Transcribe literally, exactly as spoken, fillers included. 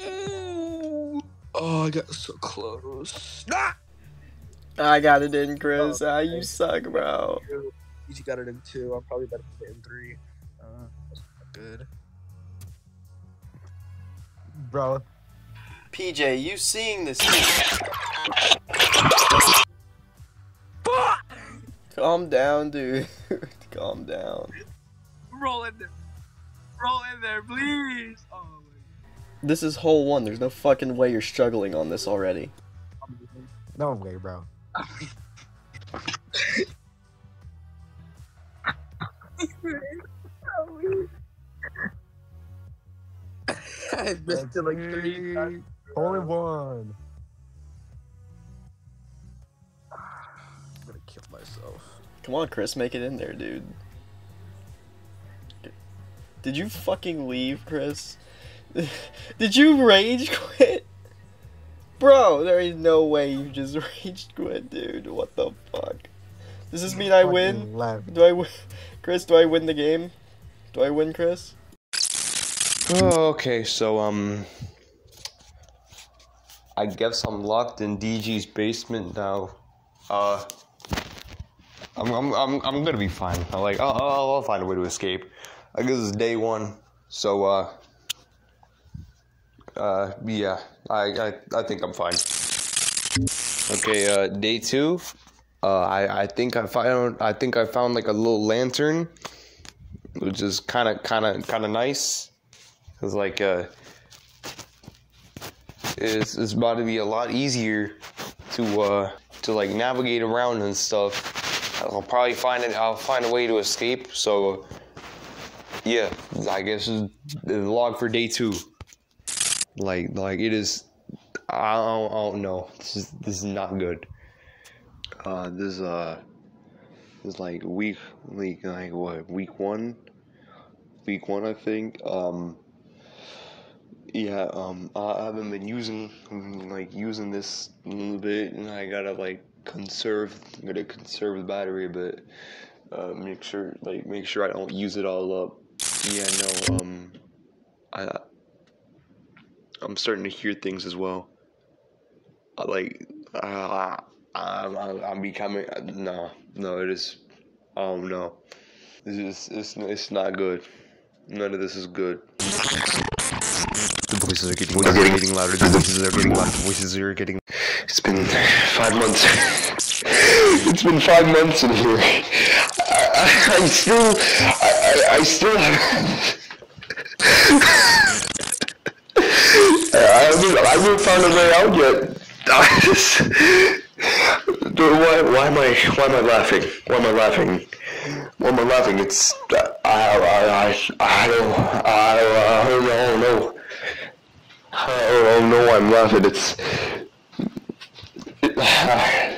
Ooh. Oh, I got so close. Ah! I got it in, Chris. Oh, ah, you suck, bro. You got it in two. I'm probably better than it in three. Uh, that's not good. Bro. P J, you seeing this? Calm down, dude. Calm down. Roll in there. Roll in there, please. Oh my God. This is hole one. There's no fucking way you're struggling on this already. No way, bro. I missed it like three times. Only one. I'm gonna kill myself. Come on, Chris, make it in there, dude. Did you fucking leave, Chris? Did you rage quit? Bro, there is no way you just rage quit, dude. What the fuck? Does this mean I win? Left. Do I win? Chris, do I win the game? Do I win, Chris? Oh, okay, so, um... I guess I'm locked in D G's basement now. Uh... I'm, I'm, I'm, I'm gonna be fine. I like, I'll, I'll, I'll find a way to escape. I guess it's day one, so, uh... Uh, yeah, I, I, I think I'm fine. Okay, uh, day two. Uh, I, I think I found, I think I found, like, a little lantern, which is kind of, kind of, kind of nice. Cause, like, uh, it's, it's about to be a lot easier to, uh, to, like, navigate around and stuff. I'll probably find it, I'll find a way to escape, so, yeah, I guess it's the log for day two. Like, like it is, I don't, I don't know, this is, this is not good. Uh, this, uh, this is like week, like, like what, week one? Week one, I think. Um, yeah, um, I haven't been using, like, using this a little bit, and I gotta, like, conserve, I'm gonna conserve the battery a bit. Uh, make sure, like, make sure I don't use it all up. Yeah, no, um, I, I'm starting to hear things as well. I, like, uh, I'm, I'm becoming, no, no, it is, oh no, this is, it's, it's not good. None of this is good. The voices are getting louder, getting, getting louder, the voices are getting louder, the voices are getting, it's been five months, it's been five months in here. I, I, I still, I, I, I still have, I haven't, I haven't found a way out yet. I just, why, why am I, why am I laughing? Why am I laughing? Why am I laughing? It's, I, I, I, I don't, I, I don't know. I don't know why I'm laughing. It's, it,